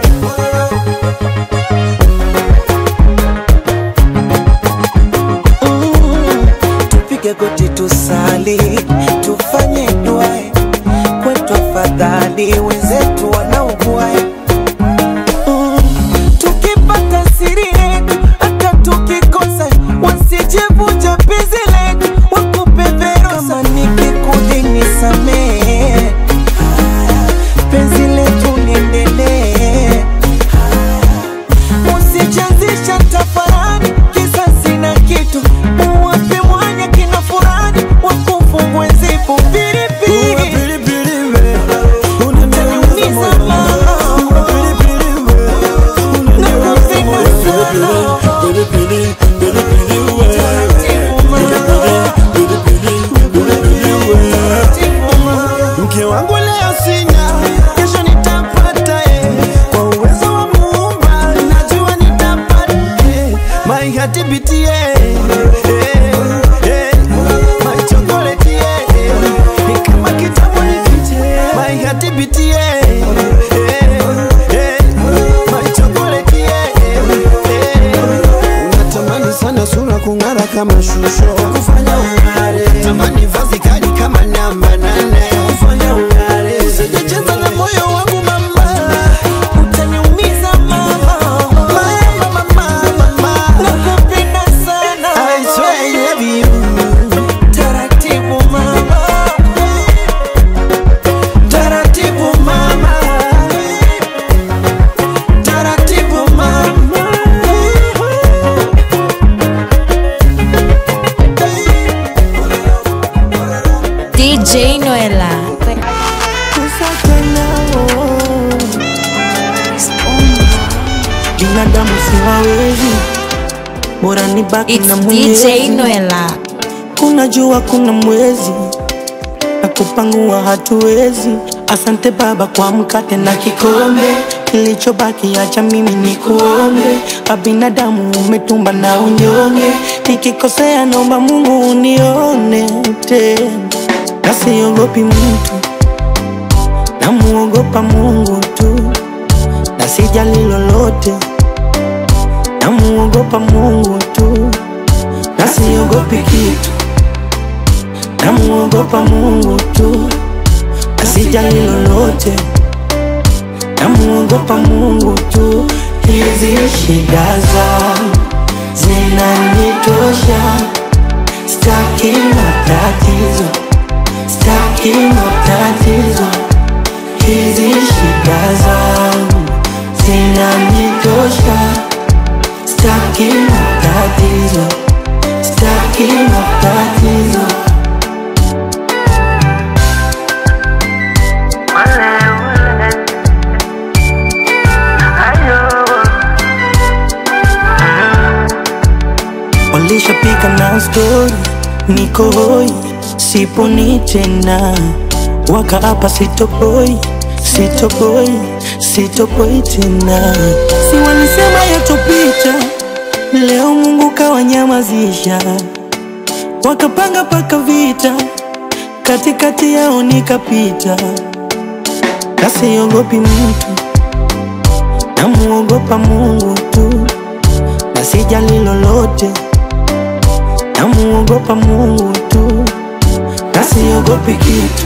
Tupige goti tusali, tufanye dua kwetu, afadhali wenzetu wanaugua. Mm, tukipata siri yetu, hata tukikosa wasijevunja penzi letu, wakupe verosa. Kama nikikudhi nisamehe, penzi letu niendelee. Usijazisha tafarani, kisa sina kitu, uwape mwanya kina furani, wakufungwe zipu pilipili. Uwe pilipili we, unaniumiza mama. Uwe pilipili we, unaniumiza sana. Pilipili, pilipili we. Pilipili, pilipili we. Mke wangu leo sina, kesho nitapata eh. Kwa uwezo wa Muumba najua nitapata eh. My heart beat eh, eh, eh. My chocolate eh, ni kama kitabu nifiche. My heart beat eh, eh, eh. My chocolate eh, eh. Natamani sana sura kung'ara kama shusho, kufanya ung'are. Tamani vazi kali kama namba nane, kufanya ung'are. Usijecheza na moyo wangu mama, utaniumiza mama. Mama, mama, mama, nakupenda sana. I swear I love you. Taratibu mama, taratibu mama, taratibu mama. D J Noella. Binadamu siwawezi, bora nibaki na It's Mwenyezi. D J Noella. Kuna jua kuna mwezi, na kupangua hatuwezi. Asante Baba kwa mkate na kikombe, kilichobaki acha mimi nikuombe. Abinadamu umetumba na unyonge, nikikosea naomba Mungu unione tena. Na siogopi mtu, namuogopa Mungu tu. Na sijali lolote, namuogopa Mungu tu. Na siogopi kitu, namuogopa Mungu tu. Na sijali lolote, namuogopa Mungu tu. Hizi shida zangu zinanitosha, staki matatizo, staki matatizo. Hizi shida zangu zinanitosha, staki matatizo, staki matatizo. Walishapika na story, niko hoi, siponi tena. Wakaapa sitopoi, sitopoi, sitopoi tena. Si walisema yatopita, leo Mungu kawanyamazisha. Wakapanga paka vita, katikati yao nikapita. Na siogopi mtu, namuogopa Mungu tu. Na sijali lolote, namuogopa Mungu tu. Na siogopi kitu,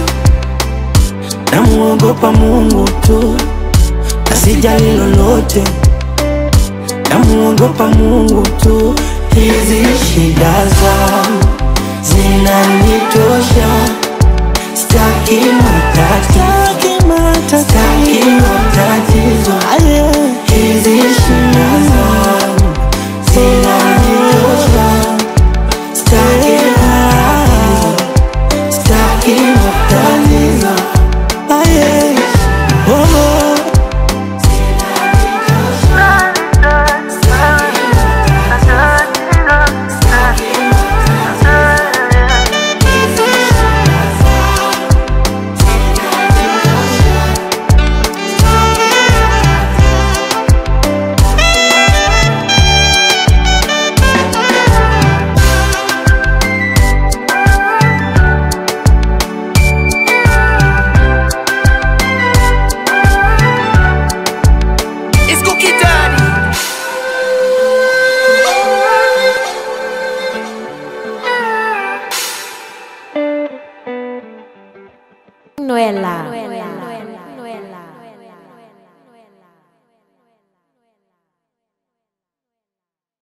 namuogopa Mungu tu. Na sijali lolote, namuogopa Mungu tu. Hizi shida zangu zinanitosha, staki matatizo, staki matatizo. Hizi shida zangu zinanitosha, staki matatizo, staki matatizo. Oh, oh. Noella. Noella. Noella.